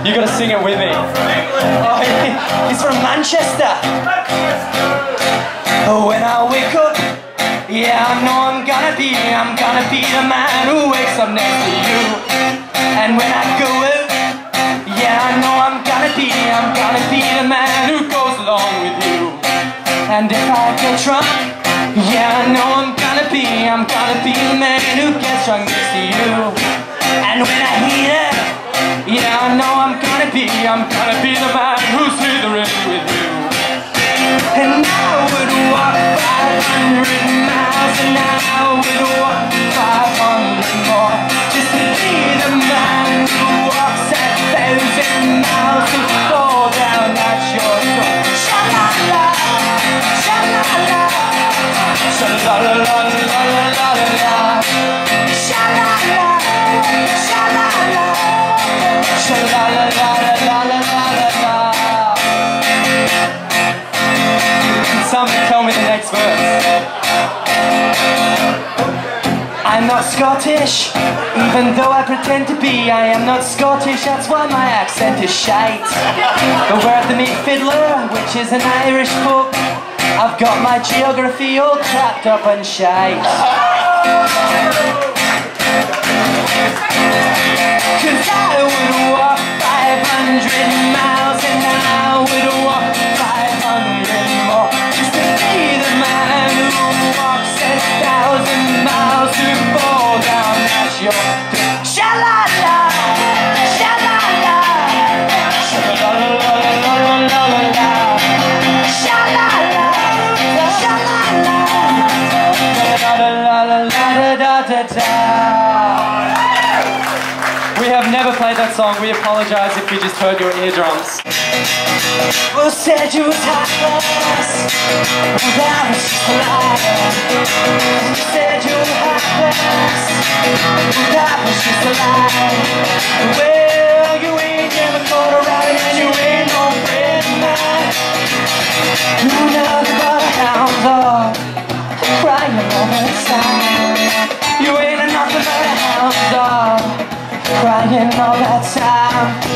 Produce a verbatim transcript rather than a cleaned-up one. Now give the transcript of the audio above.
You gotta sing it with me. Oh, he's from Manchester. When I wake up, yeah, I know I'm gonna be, I'm gonna be the man who wakes up next to you. And when I go out, yeah, I know I'm gonna be, I'm gonna be the man who goes along with you. And if I get drunk, yeah, I know I'm gonna be, I'm gonna be the man who gets drunk next to you. And when I heat it, yeah, I know I'm gonna be, I'm gonna be the man who's slithering with you. And I would walk five hundred miles, and I would walk five hundred more, just to be the man who walks a thousand miles to fall down at your door. Sha-la-la, sha-la-la, sha-la-la-la-la-la-la-la, sha-la-la, sha-la-la, sha-la-la-la-la-la-la-la. Somebody tell me the next verse. I'm not Scottish, even though I pretend to be. I am not Scottish, that's why my accent is shite. Beware of the Mean Fiddler, which is an Irish book. I've got my geography all trapped up and shite. Cause I would walk five hundred miles, and I would walk five hundred more, just to be the man who walks a thousand miles to fall down at your door. Sha-la-la, sha-la-la, sha-la-la-la-la-la-la-la, sha-la-la, sha-la-la-la-la-la-la-la-la-la-la. We have never played that song. We apologize if we just heard your eardrums. Well, said you was heartless, well, that was just a lie. Said you were heartless, well, that was just a lie. Well, you ain't never caught a rabbit, and you ain't no friend of mine. You never got a hound dog crying all the time. You ain't nothing but a hound dog crying all that time.